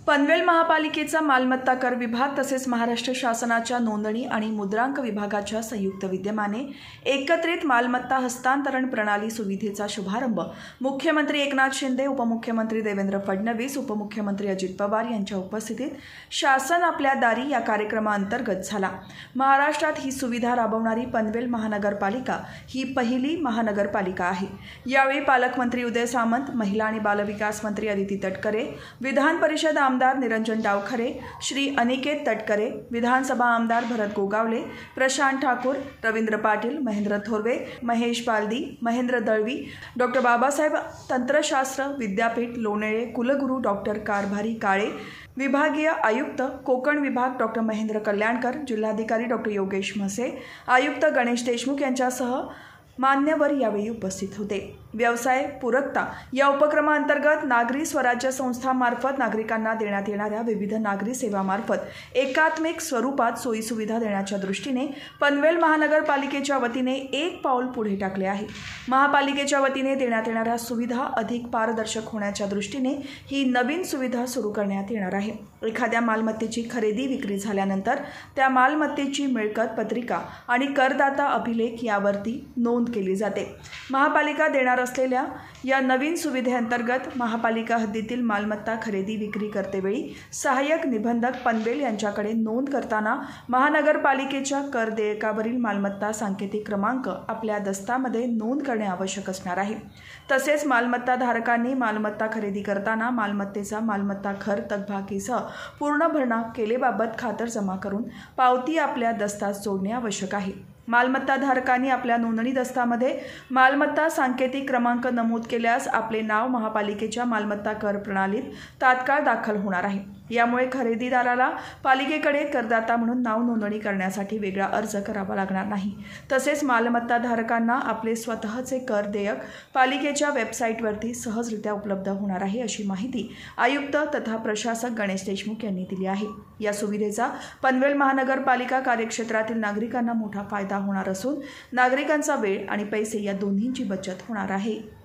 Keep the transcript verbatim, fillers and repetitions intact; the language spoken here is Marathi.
पनवेल महापालिकेचा मालमत्ता कर विभाग तसेच महाराष्ट्र शासनाच्या नोंदणी आणि मुद्रांक विभागाच्या संयुक्त विद्यमाने एकत्रित मालमत्ता हस्तांतरण प्रणाली सुविधेचा शुभारंभ मुख्यमंत्री एकनाथ शिंदे, उपमुख्यमंत्री देवेंद्र फडणवीस, उपमुख्यमंत्री अजित पवार यांच्या उपस्थितीत शासन आपल्या दारी या कार्यक्रमाअंतर्गत झाला। महाराष्ट्रात ही सुविधा राबवणारी पनवेल महानगरपालिका ही पहिली महानगरपालिका आहे। यावेळी पालकमंत्री उदय सामंत, महिला आणि बालविकास मंत्री अदिती तटकरे, विधान परिषद आमदार निरंजन डावखरे, श्री अनिकेत तटकरे, विधानसभा आमदार भरत गोगावले, प्रशांत ठाकूर, रवींद्र पाटील, महेंद्र थोरवे, महेश बालदी, महेंद्र दळवी, डॉक्टर बाबासाहेब तंत्रशास्त्र विद्यापीठ लोणेरे कुलगुरू डॉक्टर कारभारी काळे, विभागीय आयुक्त कोकण विभाग डॉक्टर महेंद्र कल्याणकर, जिल्हाधिकारी डॉक्टर योगेश म्हसे, आयुक्त गणेश देशमुख यांच्यासह मान्यवर यावेळी उपस्थित होते। व्यवसाय पूरकता या उपक्रमाअंतर्गत नागरी स्वराज्य संस्थामार्फत नागरिकांना देण्यात येणाऱ्या विविध नागरी सेवामार्फत एकात्मिक स्वरूपात सोयीसुविधा देण्याच्या दृष्टीने पनवेल महानगरपालिकेच्या वतीने एक पाऊल पुढे टाकले आहे। महापालिकेच्या वतीने देण्यात येणाऱ्या सुविधा अधिक पारदर्शक होण्याच्या दृष्टीने ही नवीन सुविधा सुरू करण्यात येणार आहे। एखाद्या मालमत्तेची खरेदी विक्री झाल्यानंतर त्या मालमत्तेची मिळकत पत्रिका आणि करदाता अभिलेख यावरती नोंद केली जाते। महापालिका देणार असलेल्या या नवीन सुविधेअंतर्गत महापालिका हद्दीतील मालमत्ता खरेदी विक्री करतेवेळी सहाय्यक निबंधक पनवेल यांच्याकडे नोंद करताना महानगरपालिकेच्या कर देयकावरील मालमत्ता सांकेतिक क्रमांक आपल्या दस्तामध्ये नोंद करणे आवश्यक असणार आहे। तसेच मालमत्ता धारकांनी मालमत्ता खरेदी करताना मालमत्तेचा मालमत्ता कर थकबाकीसह पूर्ण भरणा केलेबाबत खातरजमा करून पावती आपल्या दस्तात जोडणे आवश्यक आहे। मालमत्ता धारकांनी आपल्या नोंदणी दस्तामध्ये मालमत्ता सांकेतिक क्रमांक नमूद केल्यास आपले नाव महापालिकेच्या मालमत्ता कर प्रणालीत तात्काळ दाखल होणार आहे। यामुळे खरेदीदाराला पालिकेकडे करदाता म्हणून नाव नोंदणी करण्यासाठी वेगळा अर्ज करावा लागणार नाही। तसेच मालमत्ता धारकांना आपले स्वतःचे कर देयक पालिकेच्या वेबसाईटवरती सहजरित्या उपलब्ध होणार आहे, अशी माहिती आयुक्त तथा प्रशासक गणेश देशमुख यांनी दिली आहे। या सुविधेचा पनवेल महानगरपालिका कार्यक्षेत्रातील नागरिकांना मोठा फायदा होणार असून नागरिकांचा वेळ आणि पैसे या दोन्हींची बचत होणार आहे।